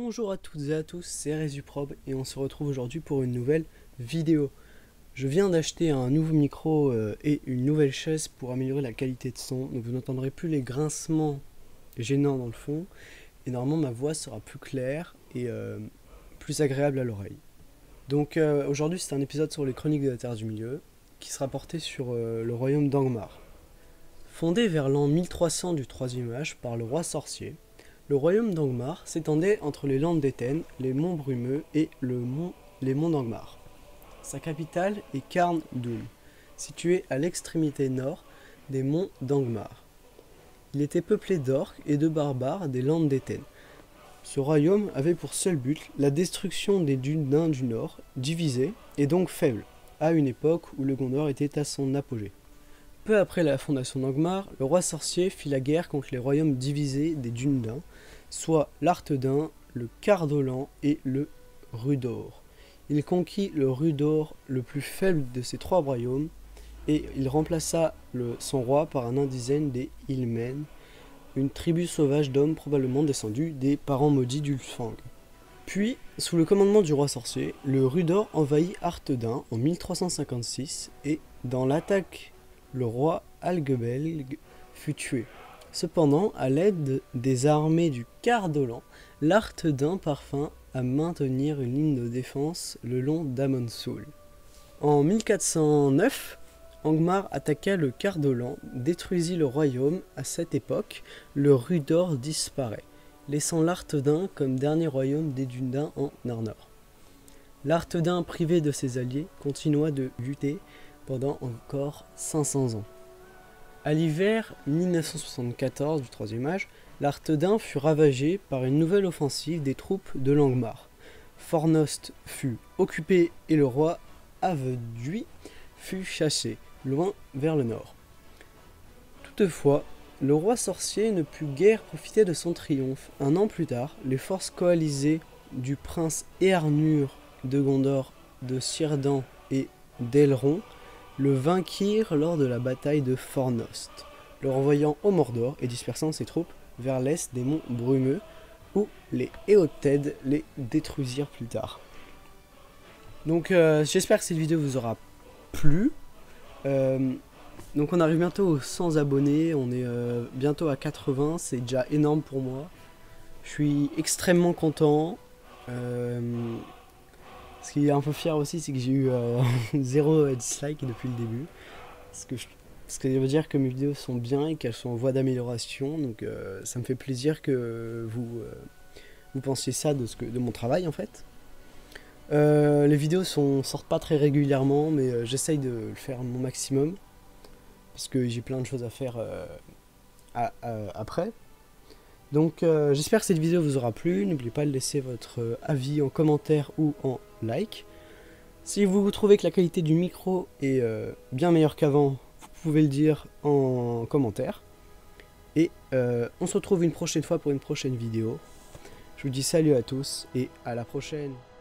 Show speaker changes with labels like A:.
A: Bonjour à toutes et à tous, c'est Résuprobe et on se retrouve aujourd'hui pour une nouvelle vidéo. Je viens d'acheter un nouveau micro et une nouvelle chaise pour améliorer la qualité de son, donc vous n'entendrez plus les grincements gênants dans le fond et normalement ma voix sera plus claire et plus agréable à l'oreille. Donc aujourd'hui c'est un épisode sur les chroniques de la Terre du Milieu qui sera porté sur le royaume d'Angmar. Fondé vers l'an 1300 du troisième âge par le roi sorcier, le royaume d'Angmar s'étendait entre les landes d'Éten, les monts Brumeux et les monts d'Angmar. Sa capitale est Carn Dûn, située à l'extrémité nord des monts d'Angmar. Il était peuplé d'orques et de barbares des landes d'Éten. Ce royaume avait pour seul but la destruction des Dunedains du Nord, divisés et donc faibles, à une époque où le Gondor était à son apogée. Peu après la fondation d'Angmar, le roi sorcier fit la guerre contre les royaumes divisés des Dunedains, soit l'Arthedain, le Cardolan et le Rhudaur. Il conquit le Rhudaur, le plus faible de ces trois royaumes, et il remplaça son roi par un indigène des Ilmen, une tribu sauvage d'hommes probablement descendus des parents maudits d'Ulfang. Puis, sous le commandement du roi sorcier, le Rhudaur envahit Arthedain en 1356 et, dans l'attaque, le roi Algebelg fut tué. Cependant, à l'aide des armées du Cardolan, l'Arthedain parvint à maintenir une ligne de défense le long d'Amonsul. En 1409, Angmar attaqua le Cardolan, détruisit le royaume. À cette époque, le Rhudaur disparaît, laissant l'Arthedain comme dernier royaume des Dunedains en Arnor. L'Arthedain, privé de ses alliés, continua de lutter pendant encore 500 ans. À l'hiver 1974 du Troisième Âge, l'Arthedain fut ravagé par une nouvelle offensive des troupes de Langmar. Fornost fut occupé et le roi Aveduy fut chassé, loin vers le nord. Toutefois, le roi sorcier ne put guère profiter de son triomphe. Un an plus tard, les forces coalisées du prince Éarnur de Gondor, de Círdan et d'Elrond le vainquirent lors de la bataille de Fornost, le renvoyant au Mordor et dispersant ses troupes vers l'est des monts Brumeux, où les Éothèdes les détruisirent plus tard. Donc j'espère que cette vidéo vous aura plu. Donc on arrive bientôt aux 100 abonnés, on est bientôt à 80, c'est déjà énorme pour moi. Je suis extrêmement content. Ce qui est un peu fier aussi, c'est que j'ai eu 0 dislike depuis le début. Ce que veut dire que mes vidéos sont bien et qu'elles sont en voie d'amélioration. Donc ça me fait plaisir que vous pensiez ça de mon travail en fait. Les vidéos sortent pas très régulièrement, mais j'essaye de le faire mon maximum. Parce que j'ai plein de choses à faire après. Donc j'espère que cette vidéo vous aura plu, n'oubliez pas de laisser votre avis en commentaire ou en like. Si vous trouvez que la qualité du micro est bien meilleure qu'avant, vous pouvez le dire en commentaire. Et on se retrouve une prochaine fois pour une prochaine vidéo. Je vous dis salut à tous et à la prochaine.